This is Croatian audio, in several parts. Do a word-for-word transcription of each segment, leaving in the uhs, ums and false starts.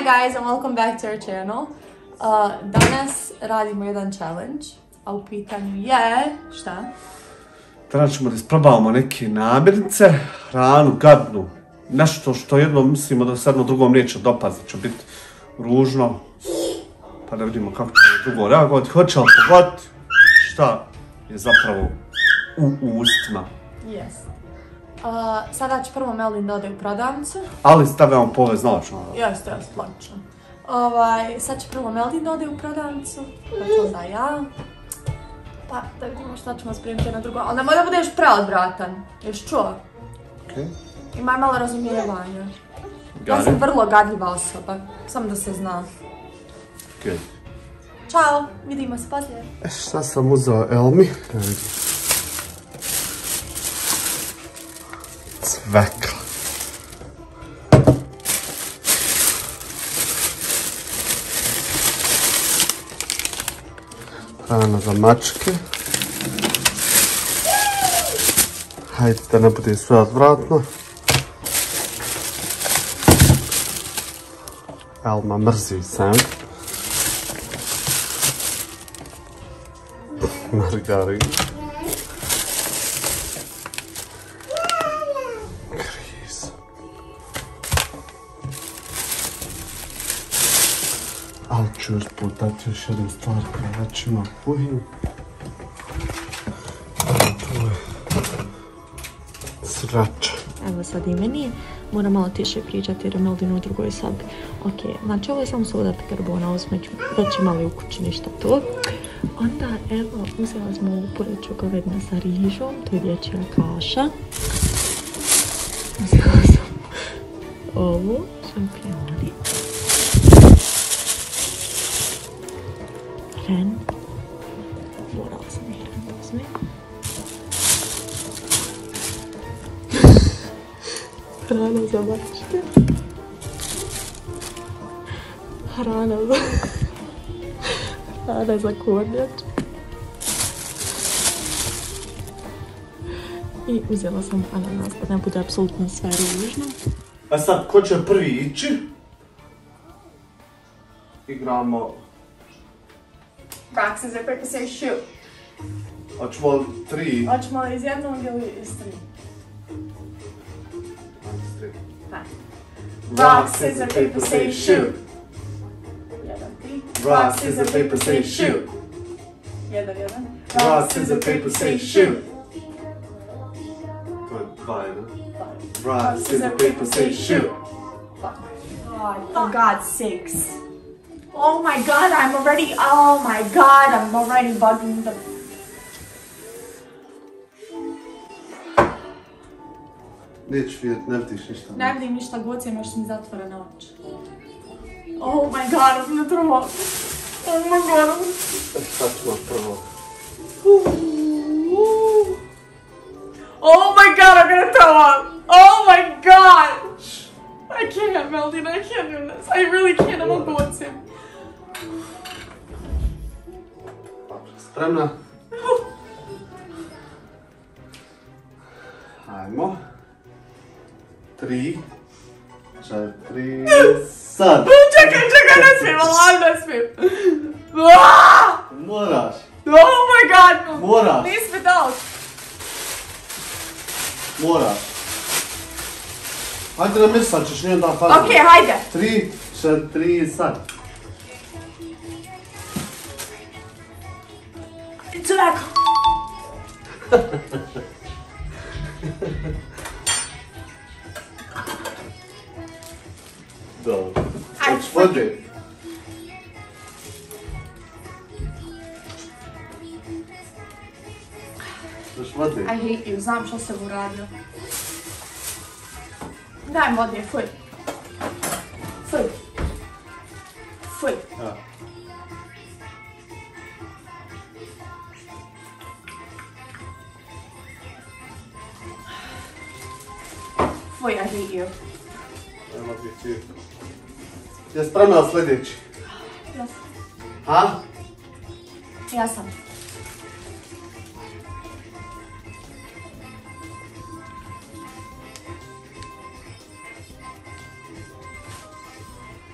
Hi guys and welcome back to our channel. Uh, danas radimo jedan challenge, a u pitanju je... šta? Danas ćemo da isprobavamo neke namirnice, hranu, gadnu, nešto što jedno mislimo da se jedno drugom neće dopasti, će biti ružno, pa da vidimo kako će drugo reagovati, hoće li pogoditi šta je zapravo u ustima. Yes. Uh, sada će prvo Meldin da ode u prodavnicu. Ali stavljamo povez naočno. Jeste, jeste, logično. Ovaj, sad će prvo Meldin da ode u prodavnicu, pa onda ja. Pa da vidimo šta ćemo spremiti na drugo, ali nemoj da budeš preodvratan, ješ čuo? Okej. Imaj malo razumijevanja. Ja sam vrlo gadljiva osoba, samo da se zna. Okej. Ćao, vidimo se poslije. E, šta sam uzeo Elmi? Cvekla. Hrana za mačke. Hajde da ne bude sve odvratno. Elma mrzi sam. Margarin. Kriz. Ali ću još putati još jednu stvar koja već ima kuhinju. Tu je srača. Evo sad i meni, moram malo tiše pričati jer je Meldin u drugoj sobi. Ok, znači ovo je samo soda bikarbona, uzmeću, već imali u kući ništa tu. Onda evo, uzela smo ovu poreću govedna sa rižom, to je dječja kaša. Uzela sam ovu, šampioni. Ren. Morala sam i ren da uzmem. Hrana za mačke. Hrana za... Hrana za kornjače. I uzela sam ananas, da ne bude apsolutno sve ružno. A sad, ko će prvi ići? Igramo... Rock, scissors, paper, scissors, shoot. Hoćemo li tri? Hoćemo li iz jednog ili iz tri? Rock, scissors, paper, scissors, shoot. Jedan, tri. Rock, scissors, paper, scissors, shoot. Jedan, jedan. Rock, scissors, paper, scissors, shoot. To je dva, jedan. Rock, scissors, paper, scissors, shoot. God, for God's sakes. Oh my God, I'm already, oh my God, I'm already bugging the... Neću vidjeti, ne vidiš ništa. Ne vidim ništa, gocem, još mi zatvorene oči. Oh my God, I'm not wrong. Oh my God. Šta ćemo prvo? Oh my God, I'm gonna throw up. Oh my God. I can't, Meldin, I can't do this. I really can't, I'm gonna go with him. Spremna? Hajmo. Tri, četiri, sad! Čekaj, čekaj, ne smijem, ali ne smijem. Moraš. Oh my God. Moraš. Nisi mi dao. Moraš. Hajde da mislat ćeš, nije da fazim. Okej, hajde. Tri, četiri, sad. Čovjeko. Dobro. Ajde. Vode. Još vode. I hate you, znam što sam uradio. Daj vode, fuj. Fuj. Fuj. Ja. Fuj, I hate you. Nema biti. Je spremna sljedeći? Ja sam. A? Ja sam.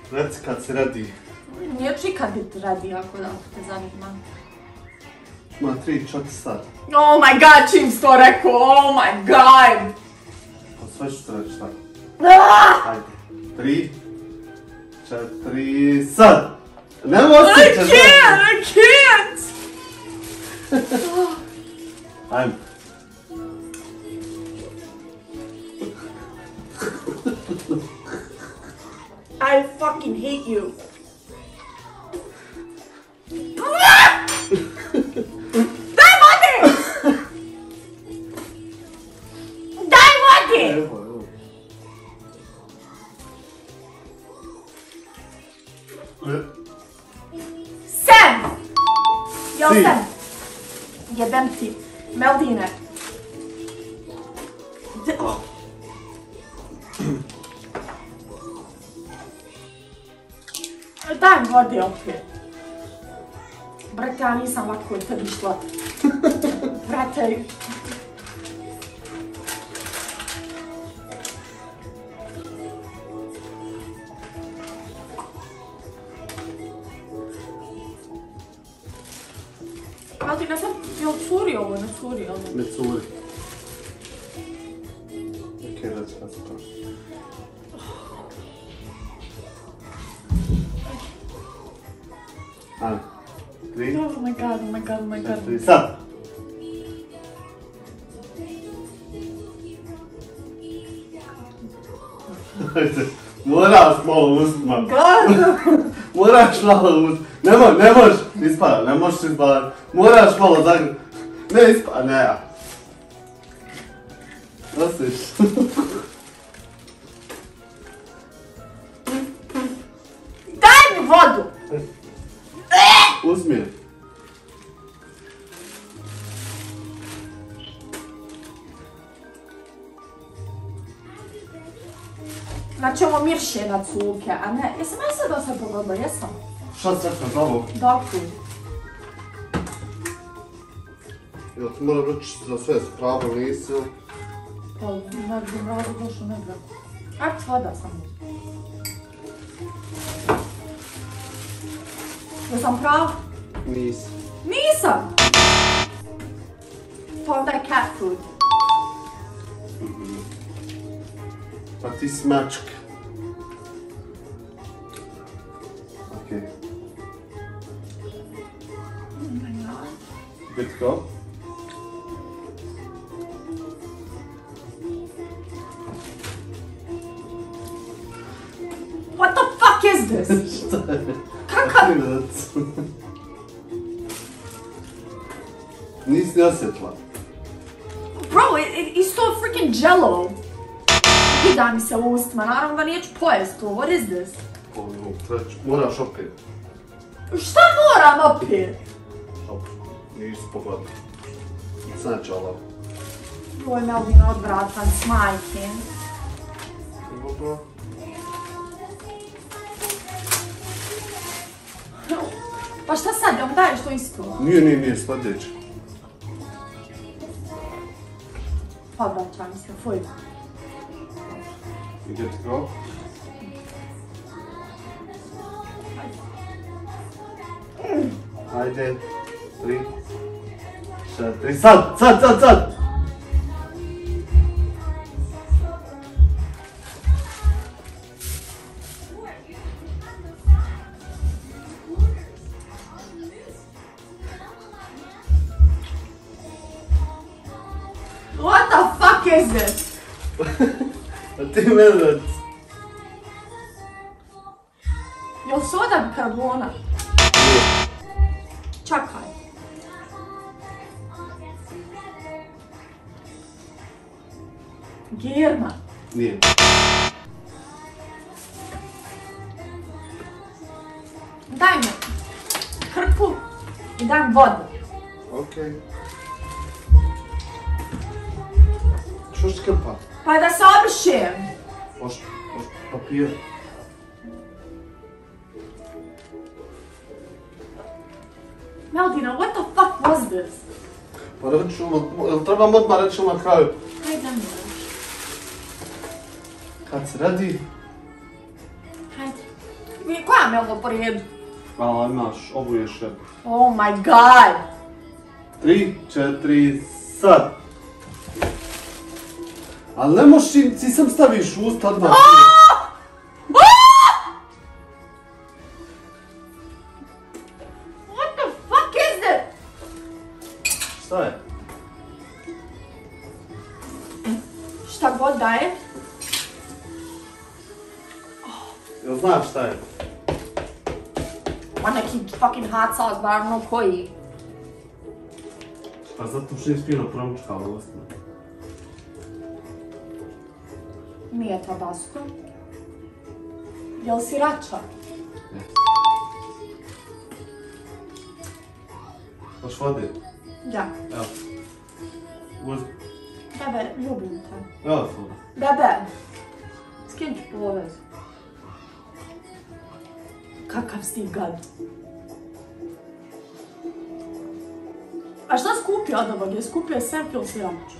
Reci kad si radi. Nije čikad biti radi ako da te zanima. Ma tri, četiri sat. Oh my god, čim si to rekao, oh my god! Pa sve ću ti reći tako. Ah! Ajde. Tri, četiri, sad! Nemo I osjećaš. can't, I can't! Ajme. I fucking hate you. Daj vode! Daj vode! Evo, evo. Sam! Jel Ti. Sam? Jebem ti. Meldine. D- Daj vode opet. Brate, ja nisam ovako od tebi šla. Brate. Ali ti ne znam, jel curi ovo, ne curi ovo? Ne curi. Ok, reći kad se to. Ajde. Tri, Oh my god, oh my god, oh my god. četiri, sad! Ajde, moraš malo uzmat. God! Moraš malo uzmat. Nemoj, ne možeš ispadat, ne možeš ispadat. Moraš malo zagrat. Ne ispadat, ne ja. Osjeć. Daj mi vodu! Uzmi je. Znači ovo mirše na cuke, a ne, jesam ja sad da se pogodila, jesam? Šta se rekao za ovo? Doktor. Jel ti moram reći za sve s pravo nisi? Pa, ne bi rado došlo, ne bi. Ajde voda samo. Jesam prava? Nisi. Nisam! Pa onda je cat food. Pa ti si mačka. Okej. Oh my god. Good to go? What the fuck is this? Šta je? Kakav? Nisi ni osjetila. Bro, it, it, it's so freaking jello. Kida mi se u ustima, naravno da neću pojest to. What is this? Ovo, treći, moraš opet. Šta moram opet? Opet, nisi pogodila. Znači ovo. Ovo je Melvin odvratan s majke. Dobro. Pa šta sad, jel mi daješ to isto? Nije, nije, nije, sljedeći. Pa vraćam se, fuj. You good to go? Ajde. Tri. Četiri. Sad, sad, sad, sad! What the fuck is this? A ti mene reci. Jel soda bikarbona? Čakaj. Germa. Nije. Daj mi krpu i daj mi vodu. Okej. Što će krpa? Pa da se obrišem. Moš, moš papir. Meldina, what the fuck was this? Pa reći ćemo, jel trebam odmah reći na kraju? Hajde da mi Kad se radi, Hajde. koja mi je ovo po redu? A, imaš, ovu još jednu. Oh my god! Tri, četiri, sad. Ali ne možeš im, ti sam staviš u usta odmah. What the fuck is this? Šta je? Šta god da je. Jel znaš šta je? Ma neki fucking hot sauce, bar ono koji. Pa zato što nisi fino promučkala ustima. Nije tabasco. Jel sriracha? Ne. Hoš vode? Da. Evo. Uzmi. Bebe, ljubim te. Evo voda. Bebe. Skin ću povez. Kakav si gad. A šta skupio od ovog? Je skupio Senfil sriracha?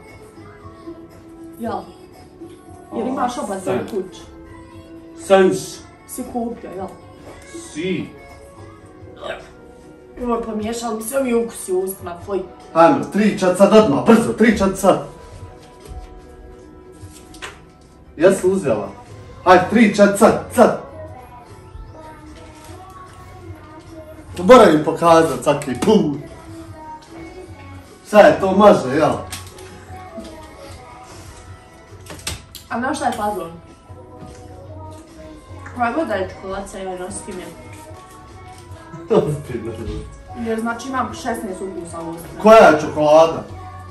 Jel? Jer imaš oba za kuć. Sens. Si kupio, jel? Si. Ovo pomiješali mi se ovi ukusi u ustima, tvoj. Ajmo, tri čat sad odmah, brzo, tri čat sad. Jesi li uzela? Ajde, tri čat sad, sad. Moram pokazat svaki put. Šta je to maže, jel? A znaš šta je fazon? Koja god da je čokoladica i ono s tim je. Ozbiljno. Jer znači imam šesnaest ukusa u ustima. Koja je čokolada?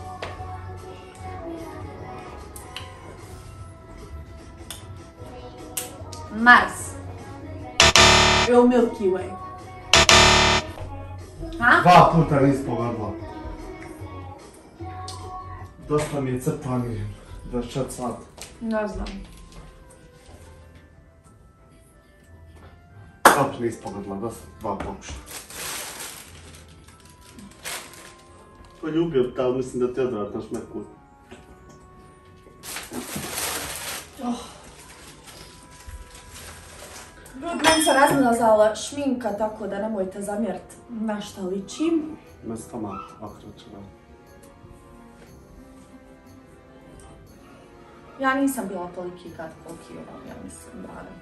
Mars. Ili Milky Way. Ha? Dva puta nisi pogodila. Dosta mi je crtani. dvadeset četiri sata. Ne znam. Opet nisi pogodila, dosta dva pokuša. Poljubio ta, mislim da ti odvratno šmeku. Oh. Ljudi, meni se razmazala šminka, tako da nemojte zamjerit na šta ličim. Me stomak okreće, da. Ja nisam bila toliki kad koliki ovam, ja mislim, barem.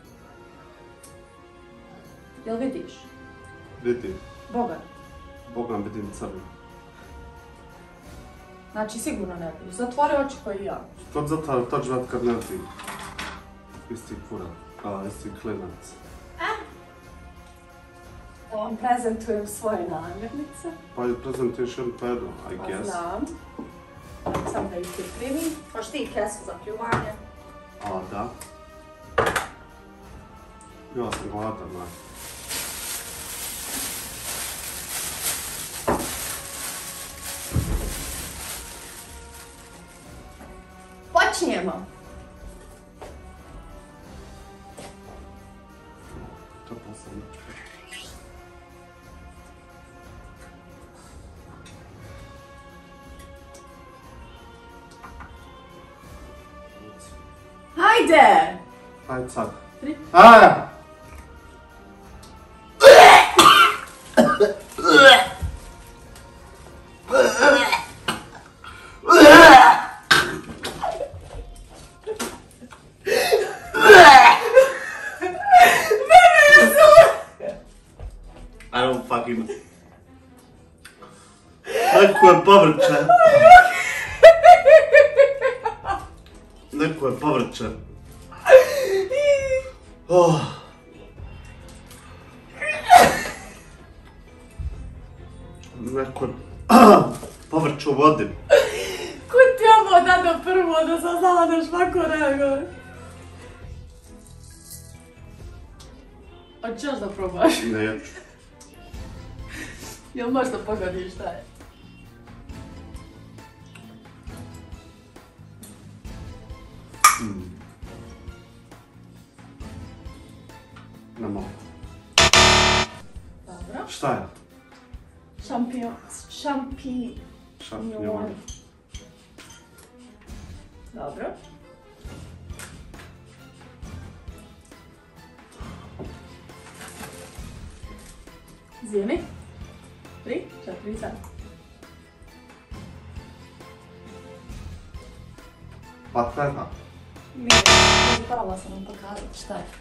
Jel vidiš? Vidim. Boga. Bogam vidim crno. Znači, sigurno ne vidiš. Zatvori oči koji ja. To zato to ću kad ne vidim. Isti kurat, a isti klinac. Ovom prezentujem svoje namirnice. Pa i prezentuješ jednu po jednu, I Pa guess. znam. Sam da ih pripremim. Hoš ti kesu za pljuvanje? A, da. Ja sam gladan, da. Počnijemo. To posebno. Hajde! Hajde sad. Tri. Ajde! I don't fucking... Neko je povrće. Neko je povrće. Oh. Neko je povrće u vodi. Kud ti ovo dado prvo da sam znala da švako reaguje? Hoćeš još da probaš? Neću. Jel možda pogodiš šta je? Mm. Ne mogu. Dobro. Šta je? Šampion... Šampi... Šampinjon. Dobro. Zjeni. Tri, četiri, sedam. Pa treba. Nije, zapravo sam vam pokazati šta je.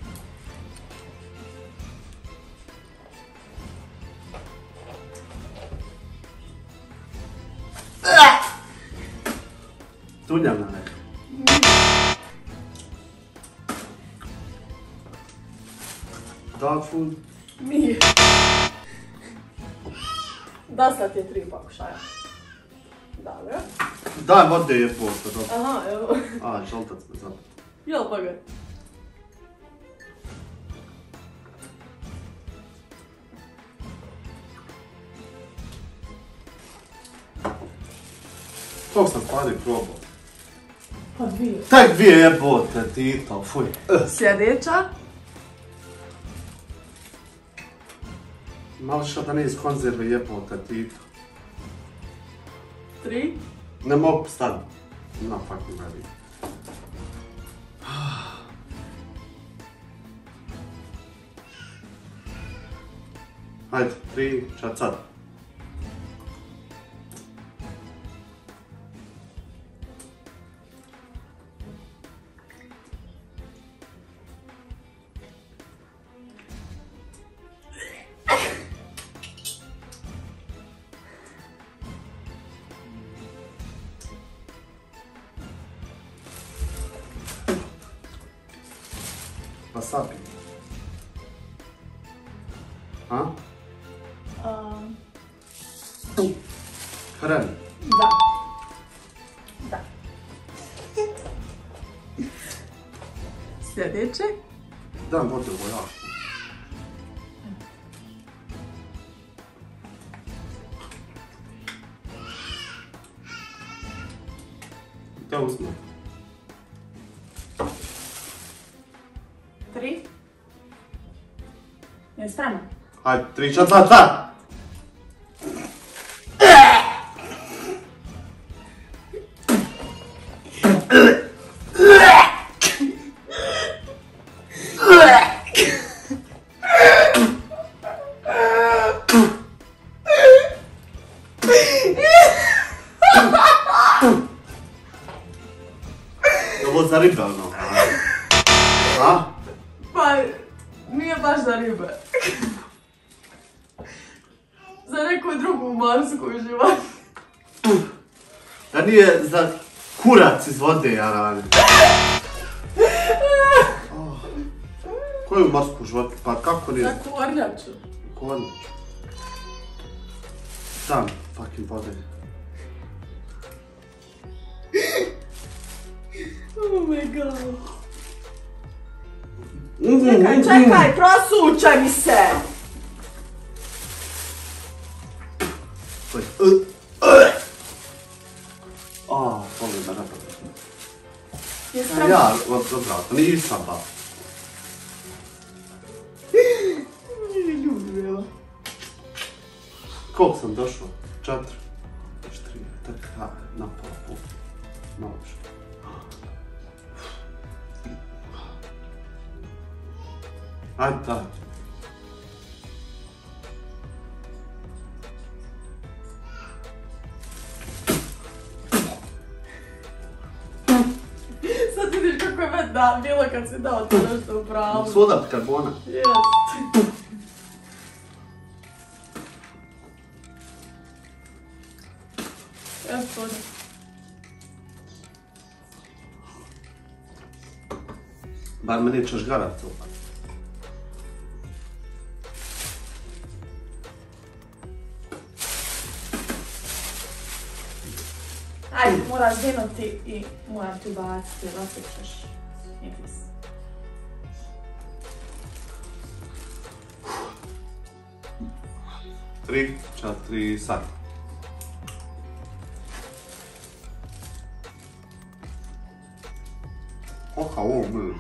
Tunjavna neka. Dog food? Nije. Dosta ti je tri pokušaja. Dobro. Daj vode je posto, dobro. Aha, evo. A, žoltac me zapad. Jel pa ga? Koliko sam stvari probao? Pa dvije. Tek dvije jebote, Tito, fuj. Sljedeća. Malo što da ne iz konzerve jebote, Tito. Tri. Ne mogu staviti. No, fucking ready. Hajde, tri, čet sad. Wasabi. A? Um, Hrani. da. Da. Sljedeće. Dam vode ovo jako. Da uzmem. Tri. Je spreman? Hajde, tri, čet, dva, dva. Ovo za ribe, ono. A? Pa, nije baš za ribe. Za neku drugu morsku život. Da nije za kurac iz vode, ja radim. Oh. Koju morsku život? Pa kako nije? Za kornjaču. Kornjaču. Dam fucking vode. Oh my god. Čekaj, čekaj, prosuče mi se! A, volim da napravim. Je spreman? Ja, odvratno, nisam ba. Nije ljubila. Koliko sam došao? Četiri. Četiri, tak, ha, na pola puta. Malo što. Ajde, daj. Sad vidiš kako je meni da bilo kad si dao to nešto u pravu. Soda karbona. Jest. Jest soda. Bar me nećeš garat to. Ajde, moraš zvinuti i moram ti baciti, jer osjećaš miris. Tri, četiri, sad. Oha, ovo mi.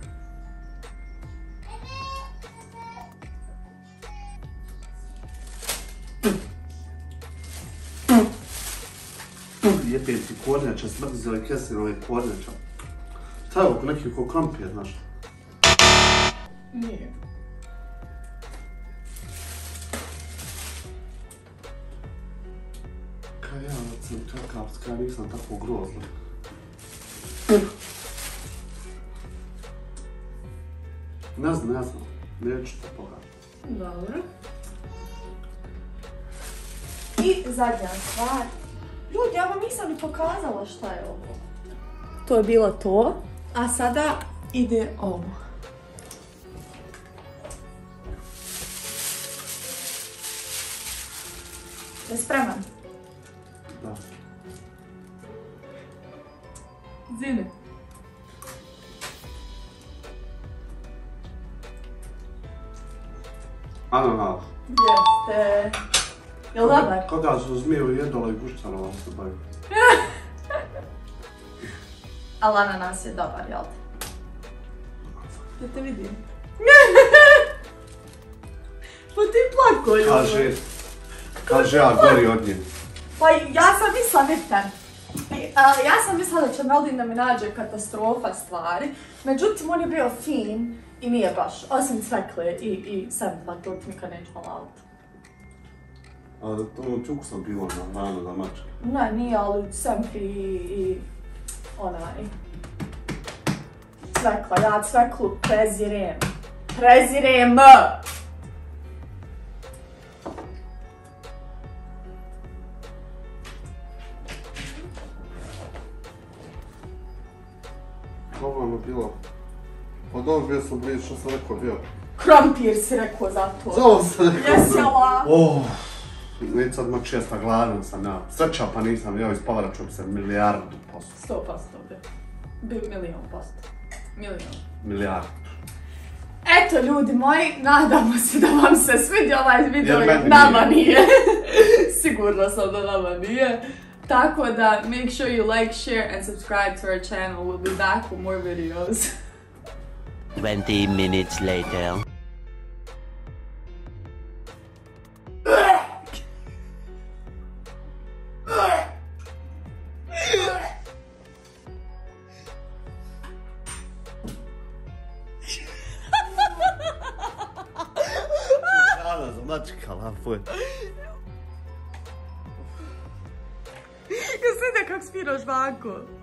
Jebem ti kornjača, smrti za ovaj kesin, ovaj kornjača. Šta je ovo, neki ko krompir, znaš? Nije. ja, sam čekavska, nisam tako grozno. Ne znam, ne znam. Neću to pogledati. Dobro. I zadnja stvar. Ljudi, ja vam nisam ni pokazala šta je ovo. To je bilo to. A sada ide ovo. Je spreman? Da. Zine. Ananas. Jeste. Jel dobar? Kada su zmiju jedala i gušćanova se baju. Ali ananas je dobar, jel te? Da te vidim. Pa ti plako, ljudi. Kaže, kaže ja gori od nje. Pa ja sam mislila, vidite, ja sam mislila da će Meldin da mi nađe katastrofa stvari, međutim on je bio fin i nije baš, osim cvekle i, i sempla, to ti nikad neću halaliti. Ali to čuku sam bilo na hranu za mačke. Ne, nije, ali sempli i, i onaj, cvekla, ja cveklu prezirem, prezirem! Ovo je bilo... Pa dobro bio sam blizu, što sam rekao bio. Krompir si rekao za to. Za ovo sam rekao. Jesela. Oh, neću sad ma česta gladan sam ja. Sreća pa nisam, ja ispavara ću se milijardu posto. Sto posto bi. Bi milijon posto. Milijon. Milijardu. Eto ljudi moji, nadamo se da vam se svidio ovaj video, Jer meni nama nije. nije. Sigurno sam da nama nije. Tako da, make sure you like, share and subscribe to our channel. We'll be back with more videos. twenty minutes later. Hrana za mačka, lapo je. Jesi da kak spiraš vanko?